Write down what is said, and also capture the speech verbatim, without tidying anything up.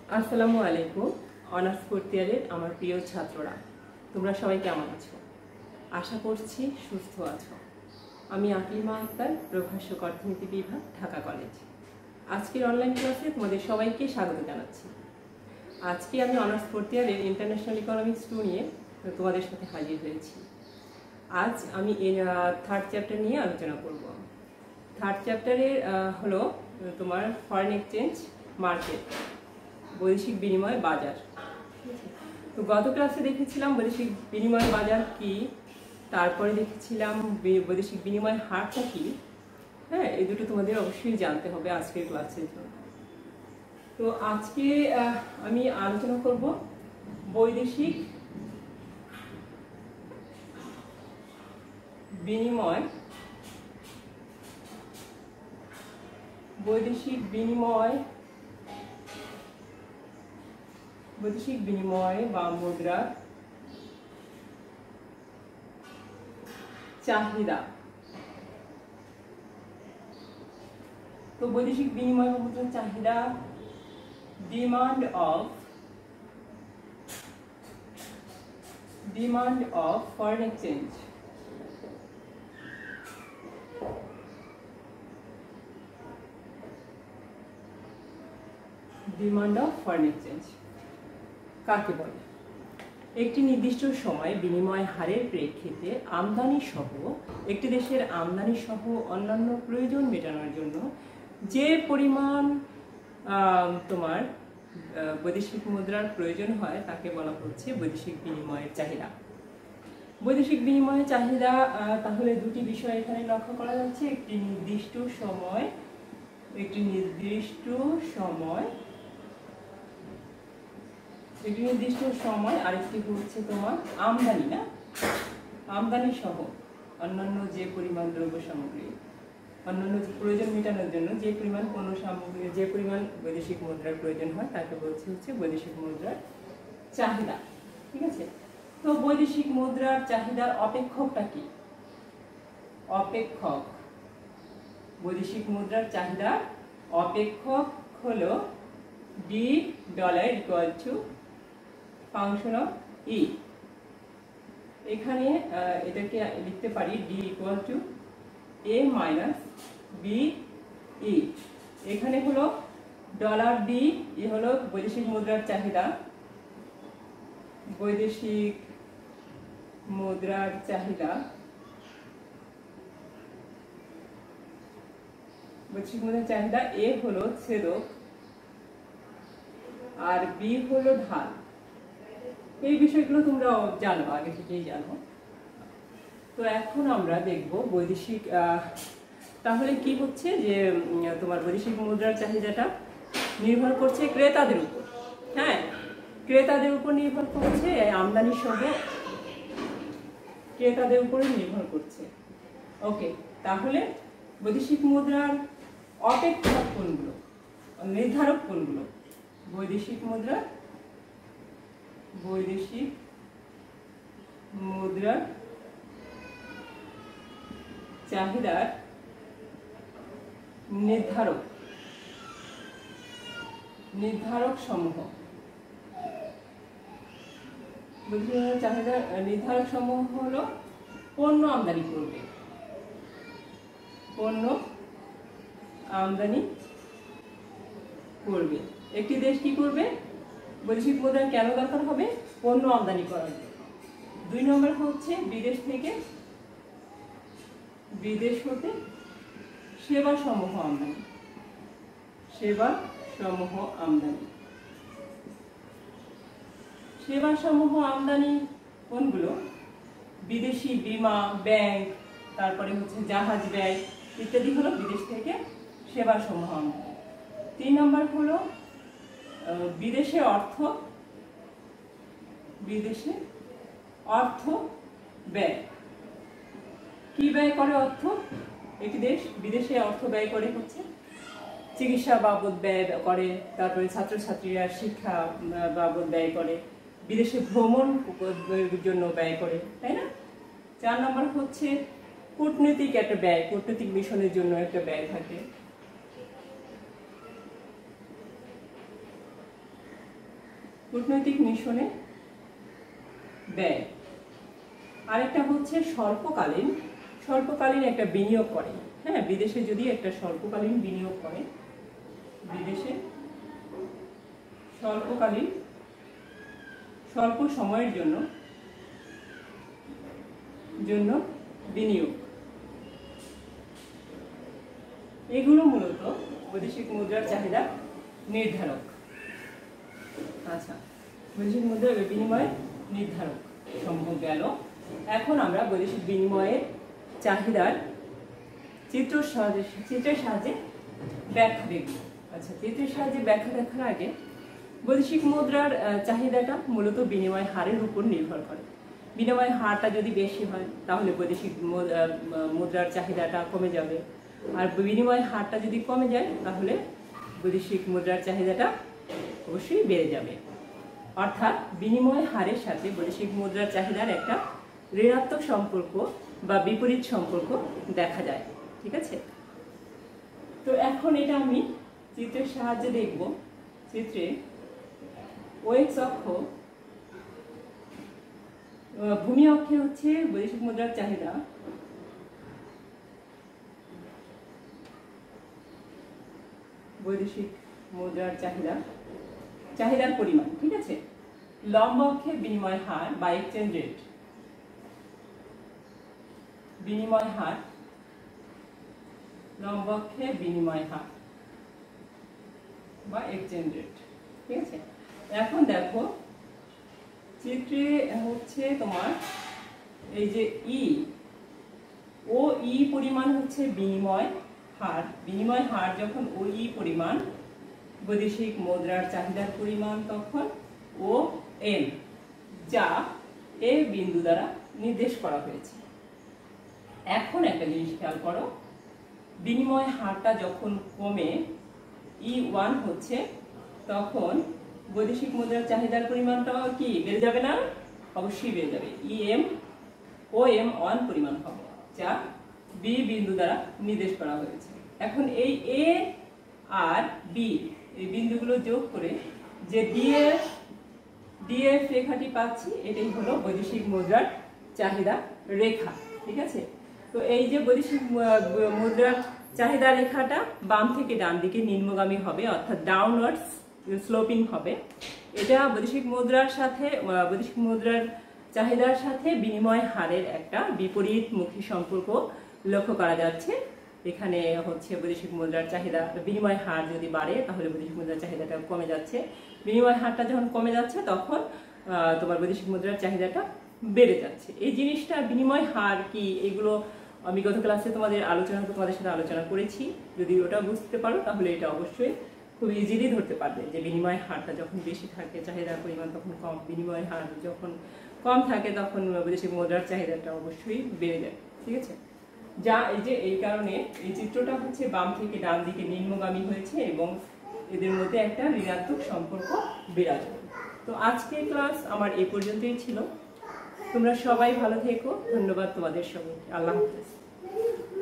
আসসালামু আলাইকুম। Honours fourth ইয়ারের আমার প্রিয় ছাত্ররা, তোমরা সবাই কেমন আছো? আশা করছি সুস্থ আছো। আমি আকলিমা আক্তার, প্রভাষক অর্থনীতি বিভাগ, ঢাকা কলেজ। আজকের অনলাইন ক্লাসে তোমাদের সবাইকে স্বাগত জানাচ্ছি। আজকে আমি অনার্স ফোর্থ ইয়ারের ইন্টারন্যাশনাল ইকোনমিক্স টু নিয়ে তোমাদের সাথে হাজির হয়েছি। আজ আমি থার্ড চ্যাপ্টার নিয়ে আলোচনা করব। থার্ড চ্যাপ্টারের হলো তোমার ফরেন এক্সচেঞ্জ মার্কেট, বৈদেশিক বিনিময় বাজার। তো গত ক্লাসে দেখেছিলাম বৈদেশিক বিনিময় বাজার কি, তারপরে দেখেছিলাম বৈদেশিক বিনিময় হারটা কি। হ্যাঁ, এই দুটো তোমাদের অবশ্যই জানতে হবে আজকের ক্লাসের জন্য। তো আজকে আমি আলোচনা করব বৈদেশিক বিনিময় বৈদেশিক বিনিময় বৈদেশিক বিনিময় বা মুদ্রা চাহিদা। তো বৈদেশিক বিনিময় বা মুদ্রা চাহিদা, demand of demand of foreign exchange. Demand of foreign exchange কাকে বলে? একটি নির্দিষ্ট সময় বিনিময় হারের প্রেক্ষিতে আমদানি সহ একটি দেশের আমদানি সহ অন্যান্য প্রয়োজন মেটানোর জন্য যে পরিমাণ তোমার বৈদেশিক মুদ্রার প্রয়োজন হয় তাকে বলা হচ্ছে বৈদেশিক বিনিময়ের চাহিদা। বৈদেশিক বিনিময়ের চাহিদা তাহলে দুটি বিষয় এখানে লক্ষ্য করা যাচ্ছে। একটি নির্দিষ্ট সময় একটি নির্দিষ্ট সময় একটি নির্দিষ্ট সময় আরেকটি হচ্ছে তোমার আমদানি, না আমদানি সহ অন্যান্য যে পরিমাণ দ্রব্য সামগ্রী, অন্যান্য প্রয়োজন মেটানোর জন্য যে পরিমাণ পণ্য সামগ্রী, যে পরিমাণ বৈদেশিক মুদ্রার প্রয়োজন হয় তাকে বলছে হচ্ছে বৈদেশিক মুদ্রার চাহিদা। ঠিক আছে? তো বৈদেশিক মুদ্রার চাহিদার অপেক্ষকটা কি? অপেক্ষক বৈদেশিক মুদ্রার চাহিদার অপেক্ষক হলো D dollar equal to function of E. এখানে এটাকে লিখতে পারি D equal to A minus B E. এখানে হলো ডলার ডি, এ হলো বৈদেশিক মুদ্রার চাহিদা। বৈদেশিক মুদ্রার চাহিদা বৈদেশিক মুদ্রার চাহিদা এ হলো ছেদক আর বি হলো ঢাল। এই বিষয়গুলো তোমরা জানো, আগে থেকেই জানো। তো এখন আমরা দেখব বৈদেশিক তাহলে কি হচ্ছে যে তোমার বৈদেশিক মুদ্রার চাহিদাটা নির্ভর করছে ক্রেতাদের উপর। হ্যাঁ, ক্রেতাদের উপর নির্ভর করছে, আমদানি সহ ক্রেতাদের উপরে নির্ভর করছে। ওকে, তাহলে বৈদেশিক মুদ্রার অপেক্ষক কোনগুলো, নির্ধারক কোনগুলো? বৈদেশিক মুদ্রা বৈদেশিক মুদ্রার চাহিদার নির্ধারক নির্ধারক সমূহ বৈদেশিক মুদ্রার চাহিদার নির্ধারক সমূহ হলো পণ্য আমদানি করবে, পণ্য আমদানি করবে। একটি দেশ কি করবে? বৈদেশিক মুদ্রা কেন দরকার হবে? পণ্য আমদানি করার জন্য। দুই নম্বর হচ্ছে বিদেশ থেকে বিদেশ হতে সেবা সমূহ আমদানি সেবা সমূহ আমদানি সেবা সমূহ আমদানি কোনগুলো? বিদেশি বীমা, ব্যাংক, তারপরে হচ্ছে জাহাজ ব্যয় ইত্যাদি হলো বিদেশ থেকে সেবা সমূহ আমদানি। তিন নম্বর হলো বিদেশে অর্থ বিদেশে অর্থ ব্যয়। কি ব্যয় করে অর্থ? একটি দেশ বিদেশে অর্থ ব্যয় করে হচ্ছে চিকিৎসা বাবদ ব্যয় করে, তারপরে ছাত্রছাত্রীরা শিক্ষা বাবদ ব্যয় করে, বিদেশে ভ্রমণ জন্য ব্যয় করে, তাই না? চার নম্বর হচ্ছে কূটনৈতিক একটা ব্যয়, কূটনৈতিক মিশনের জন্য একটা ব্যয় থাকে। কূটনৈতিক মিশনে ব্যয়। আরেকটা হচ্ছে স্বল্পকালীন স্বল্পকালীন একটা বিনিয়োগ করে। হ্যাঁ, বিদেশে যদি একটা স্বল্পকালীন বিনিয়োগ করে, বিদেশে স্বল্পকালীন স্বল্প সময়ের জন্য জন্য বিনিয়োগ, এগুলো মূলত বৈদেশিক মুদ্রার চাহিদা নির্ধারক। আচ্ছা, বৈদেশিক মুদ্রার বিনিময় নির্ধারক সম্ভব গেল। এখন আমরা বৈদেশিক বিনিময়ের চাহিদার চিত্র সাহায্যে চিত্রের সাহায্যে ব্যাখ্যা দেখব। আচ্ছা, চিত্রের সাহায্যে ব্যাখ্যা দেখার আগে বৈদেশিক মুদ্রার চাহিদাটা মূলত বিনিময় হারের উপর নির্ভর করে। বিনিময় হারটা যদি বেশি হয় তাহলে বৈদেশিক মুদ্রার চাহিদাটা কমে যাবে, আর বিনিময় হারটা যদি কমে যায় তাহলে বৈদেশিক মুদ্রার চাহিদাটা অবশ্যই বেড়ে যাবে। অর্থাৎ বিনিময় হারের সাথে বৈদেশিক মুদ্রার চাহিদার একটা ঋণাত্মক সম্পর্ক বা বিপরীত সম্পর্ক দেখা যায়। ঠিক আছে, তো এখন এটা আমি চিত্রের সাহায্যে দেখব। চিত্রে ওএক্স অক্ষ, ভূমি অক্ষে হচ্ছে বৈদেশিক মুদ্রার চাহিদা, বৈদেশিক মুদ্রার চাহিদা চাহিদার পরিমাণ। ঠিক আছে, লম্ব অক্ষে বিনিময় হার বা এক্সচেঞ্জ রেট, বিনিময় হার, লম্ব অক্ষে বিনিময় হার বা এক্সচেঞ্জ রেট। ঠিক আছে, এখন দেখো চিত্রে হচ্ছে তোমার এই যে ই ও ই পরিমাণ হচ্ছে বিনিময় হার। বিনিময় হার যখন ও ই পরিমাণ বৈদেশিক মুদ্রার চাহিদার পরিমাণ, তখন ও এম, যা এ বিন্দু দ্বারা নির্দেশ করা হয়েছে। এখন একটা জিনিস খেয়াল করো, বিনিময় হারটা যখন কমে ই ওয়ান হচ্ছে, তখন বৈদেশিক মুদ্রার চাহিদার পরিমাণটাও কি বেড়ে যাবে না? অবশ্যই বেড়ে যাবে। E M O M one পরিমাণ হবে, যা বি বিন্দু দ্বারা নির্দেশ করা হয়েছে। এখন এই এ আর বি এই বিন্দুগুলো যোগ করে যে ডিএফ ডিএফ রেখাটি পাচ্ছি, এটাই হলো বৈদেশিক মুদ্রার চাহিদা রেখা। ঠিক আছে, তো এই যে বৈদেশিক মুদ্রার চাহিদা রেখাটা বাম থেকে ডান দিকে নিম্নগামী হবে, অর্থাৎ ডাউনওয়ার্ডস স্লোপিং হবে। এটা বৈদেশিক মুদ্রার সাথে বৈদেশিক মুদ্রার চাহিদার সাথে বিনিময় হারের একটা বিপরীতমুখী সম্পর্ক লক্ষ্য করা যাচ্ছে। এখানে হচ্ছে বৈদেশিক মুদ্রার চাহিদা, বিনিময় হার যদি বাড়ে তাহলে বৈদেশিক মুদ্রার চাহিদাটা কমে যাচ্ছে, বিনিময় হারটা যখন কমে যাচ্ছে তখন তোমার বৈদেশিক মুদ্রার চাহিদাটা বেড়ে যাচ্ছে। এই জিনিসটা বিনিময় হার কি, এগুলো আমি গত ক্লাসে তোমাদের আলোচনা তোমাদের সাথে আলোচনা করেছি। যদি ওটা বুঝতে পারো তাহলে এটা অবশ্যই খুব ইজিলি ধরতে পারবে যে বিনিময় হারটা যখন বেশি থাকে চাহিদার পরিমাণ তখন কম, বিনিময় হার যখন কম থাকে তখন বৈদেশিক মুদ্রার চাহিদাটা অবশ্যই বেড়ে যায়। ঠিক আছে, যা এই যে এই কারণে এই চিত্রটা হচ্ছে বাম থেকে ডান দিকে নিম্নগামী হয়েছে এবং এদের মধ্যে একটা ঋণাত্মক সম্পর্ক বিরাজ করে। তো আজকের ক্লাস আমার এই পর্যন্তই ছিল। তোমরা সবাই ভালো থেকো। ধন্যবাদ তোমাদের সবাইকে। আল্লাহ হাফেজ।